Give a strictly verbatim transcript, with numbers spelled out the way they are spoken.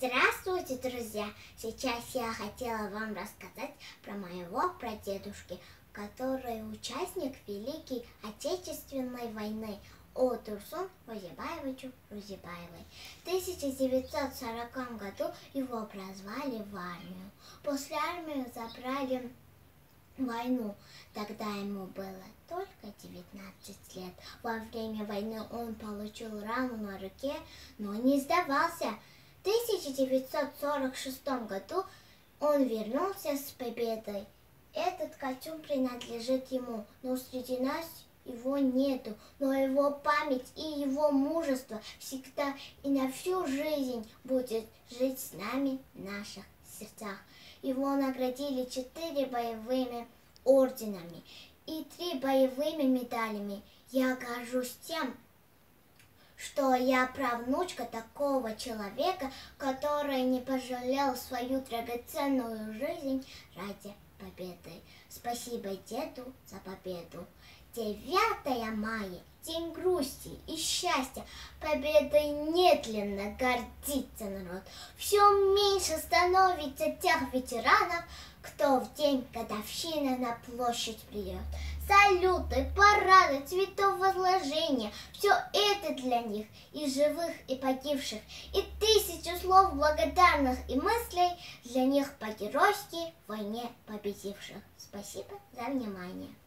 Здравствуйте, друзья! Сейчас я хотела вам рассказать про моего прадедушки, который участник Великой Отечественной войны о Турсун Розибаевичу Розибаевой. В тысяча девятьсот сороком году его прозвали в армию. После армии забрали в войну. Тогда ему было только девятнадцать лет. Во время войны он получил рану на руке, но не сдавался. В тысяча девятьсот сорок шестом году он вернулся с победой. Этот костюм принадлежит ему, но среди нас его нету. Но его память и его мужество всегда и на всю жизнь будет жить с нами в наших сердцах. Его наградили четыре боевыми орденами и три боевыми медалями. Я горжусь тем, что я правнучка такого человека, который не пожалел свою драгоценную жизнь ради победы. Спасибо деду за победу. девятое мая, день грусти и счастья. Победой недлинно гордится народ. Все меньше становится тех ветеранов, кто в день годовщины на площадь придет. Салюты, парады, цветовозложения — все это для них, и живых, и погибших, и тысячу слов благодарных и мыслей для них по-геройски в войне победивших. Спасибо за внимание.